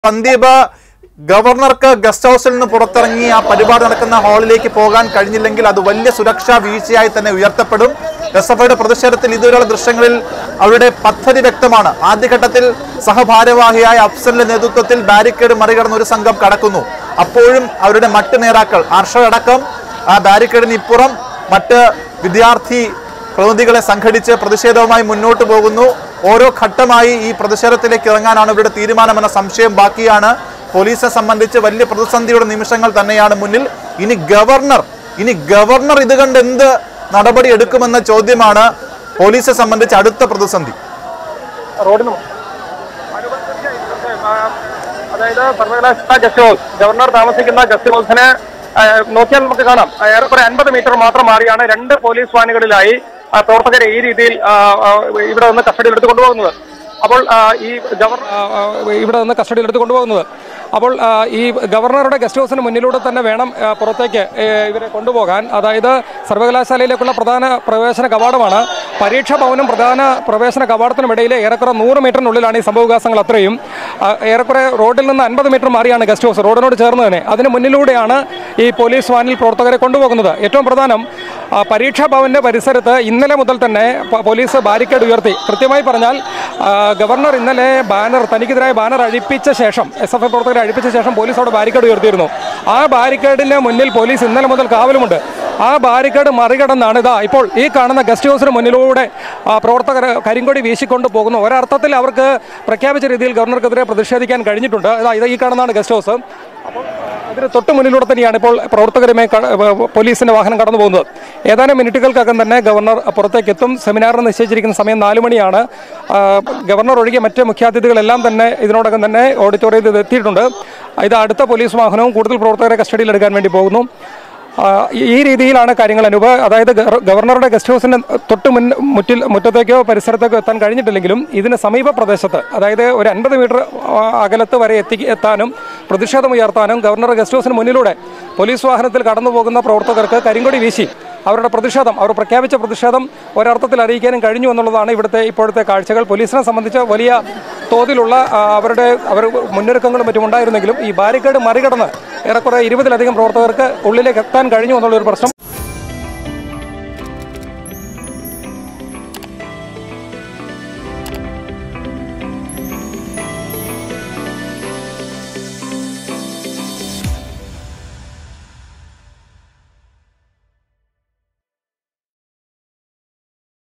സന്ദീപ് ഗവർണർക്ക് ഗസ്റ്റ് ഹൗസിൽ നിന്ന് പുറത്തിറങ്ങി ആ പരിപാടി നടക്കുന്ന ഹാളിലേക്ക് പോകാൻ കഴിഞ്ഞില്ലെങ്കിൽ അത് വലിയ സുരക്ഷാ വീഴ്ചയായി തന്നെ ഉയർത്തപ്പെടും. എസ്എഫ്ഐയുടെ പ്രതിഷേധത്തിൽ ഇതുവരെയുള്ള ദൃശ്യങ്ങളിൽ അവരുടെ പദ്ധതി വ്യക്തമാണ്. ആദ്യഘട്ടത്തിൽ സഹഭാരവാഹിയായ അഫ്സലിന്റെ നേതൃത്വത്തിൽ ബാരിക്കേഡ് മറികടന്ന് ഒരു സംഘം കടക്കുന്നു. അപ്പോഴും അവരുടെ മറ്റ് നേതാക്കൾ അർഷദടക്കം ആ ബാരിക്കേഡിന് ഇപ്പുറം മറ്റ് വിദ്യാർത്ഥി പ്രതിനിധികളെ സംഘടിച്ച് പ്രതിഷേധവുമായി മുന്നോട്ട് പോകുന്നു. ഓരോ ഘട്ടമായി ഈ പ്രതിഷേധത്തിലേക്ക് ഇറങ്ങാനാണ് ഇവരുടെ തീരുമാനമെന്ന സംശയം ബാക്കിയാണ്. പോലീസിനെ സംബന്ധിച്ച് വലിയ പ്രതിസന്ധിയുടെ നിമിഷങ്ങൾ തന്നെയാണ് മുന്നിൽ. ഇനി ഗവർണർ ഇത് കണ്ട് എന്ത് നടപടി എടുക്കുമെന്ന ചോദ്യമാണ് പോലീസിനെ സംബന്ധിച്ച് അടുത്ത പ്രതിസന്ധി. അതായത് സർവകലാശാല ഗസ്റ്റ് ഹൗസ്, ഗവർണർ താമസിക്കുന്ന ഗസ്റ്റ് ഹൗസിന് നോക്കിയാൽ നമുക്ക് കാണാം, ഏറെക്കുറെ 50 മീറ്റർ മാത്രം മാറിയാണ് 2 പോലീസ് വാനുകളിലായി പ്രവർത്തകരെ ഈ രീതിയിൽ ഇവിടെ നിന്ന് കസ്റ്റഡിയിൽ എടുത്ത് കൊണ്ടുപോകുന്നത്. അപ്പോൾ അപ്പോൾ ഈ ഗവർണറുടെ ഗസ്റ്റ് ഹൗസിന് മുന്നിലൂടെ തന്നെ വേണം പുറത്തേക്ക് ഇവരെ കൊണ്ടുപോകാൻ. അതായത് സർവകലാശാലയിലേക്കുള്ള പ്രധാന പ്രവേശന കവാടമാണ്. പരീക്ഷാ ഭവനും പ്രധാന പ്രവേശന കവാടത്തിനുമിടയിലെ ഏറെക്കുറെ 100 മീറ്ററിനുള്ളിലാണ് ഈ സംഭവവികാസങ്ങൾ. അത്രയും ഏറെക്കുറെ റോഡിൽ നിന്ന് 50 മീറ്റർ മാറിയാണ് ഗസ്റ്റ് ഹൗസ്, റോഡിനോട് ചേർന്ന് തന്നെ. അതിന് മുന്നിലൂടെയാണ് ഈ പോലീസ് വാനിൽ പ്രവർത്തകരെ കൊണ്ടുപോകുന്നത്. ഏറ്റവും പ്രധാനം, പരീക്ഷാ ഭവന്റെ പരിസരത്ത് ഇന്നലെ മുതൽ തന്നെ പോലീസ് ബാരിക്കേഡ് ഉയർത്തി. കൃത്യമായി പറഞ്ഞാൽ ഗവർണർ ഇന്നലെ തനിക്കെതിരായ ബാനർ അഴിപ്പിച്ച ശേഷം, എസ്എഫ്ഐ പ്രവർത്തകരെ അഴിപ്പിച്ച ശേഷം പോലീസ് അവിടെ ബാരിക്കേഡ് ഉയർത്തിയിരുന്നു. ആ ബാരിക്കേഡിന്റെ മുന്നിൽ പോലീസ് ഇന്നലെ മുതൽ കാവലുമുണ്ട്. ആ ബാരിക്കേഡ് മറികടന്നാണ് ഇപ്പോൾ ഈ കാണുന്ന ഗസ്റ്റ് ഹൗസിന് മുന്നിലൂടെ പ്രവർത്തകർ കരിങ്കൊടി വീശിക്കൊണ്ട് പോകുന്നു. ഒരർത്ഥത്തിൽ അവർക്ക് പ്രഖ്യാപിച്ച രീതിയിൽ ഗവർണർക്കെതിരെ പ്രതിഷേധിക്കാൻ കഴിഞ്ഞിട്ടുണ്ട്. ഈ കാണുന്നതാണ് ഗസ്റ്റ് ഹൗസ്. അപ്പോൾ അതിന് തൊട്ട് മുന്നിലൂടെ തന്നെയാണ് ഇപ്പോൾ പ്രവർത്തകരുമായി പോലീസിന്റെ വാഹനം കടന്നു പോകുന്നത്. ഏതാനും മിനിറ്റുകൾക്കകം തന്നെ ഗവർണർ പുറത്തേക്ക് എത്തും. സെമിനാറിന് നിശ്ചയിച്ചിരിക്കുന്ന സമയം 4 മണിയാണ്. ഗവർണർ ഒഴികെ മറ്റ് മുഖ്യാതിഥികളെല്ലാം തന്നെ ഇതിനോടകം തന്നെ ഓഡിറ്റോറിയത്തിൽ എത്തിയിട്ടുണ്ട്. ഇത് അടുത്ത പോലീസ് വാഹനവും കൂടുതൽ പ്രവർത്തകരെ കസ്റ്റഡിയിലെടുക്കാൻ വേണ്ടി പോകുന്നു. ഈ രീതിയിലാണ് കാര്യങ്ങൾ. അതായത് ഗവർണറുടെ ഗസ്റ്റ് ഹൗസിന്റെ തൊട്ട് മുറ്റത്തേക്കോ പരിസരത്തേക്കോ എത്താൻ കഴിഞ്ഞിട്ടില്ലെങ്കിലും ഇതിന് സമീപ പ്രദേശത്ത്, അതായത് ഒരു 50 മീറ്റർ അകലത്ത് വരെ എത്താനും പ്രതിഷേധമുയർത്താനും ഗവർണറുടെ ഗസ്റ്റ് ഹൗസിന് മുന്നിലൂടെ പോലീസ് വാഹനത്തിൽ കടന്നു പോകുന്ന പ്രവർത്തകർക്ക് കരിങ്കൊടി വീശി അവർ പ്രഖ്യാപിച്ച പ്രതിഷേധം ഒരർത്ഥത്തിൽ അറിയിക്കാനും കഴിഞ്ഞു എന്നുള്ളതാണ് ഇപ്പോഴത്തെ കാഴ്ചകൾ. പോലീസിനെ സംബന്ധിച്ച് വലിയ തോതിലുള്ള അവർ മുന്നൊരുക്കങ്ങളും മറ്റും ഉണ്ടായിരുന്നെങ്കിലും ഈ ബാരിക്കേഡ് മറികടന്ന് ഏറെക്കുറെ 20-ലധികം പ്രവർത്തകർക്ക് ഉള്ളിലേക്ക് എത്താൻ കഴിഞ്ഞു എന്നുള്ളൊരു പ്രശ്നം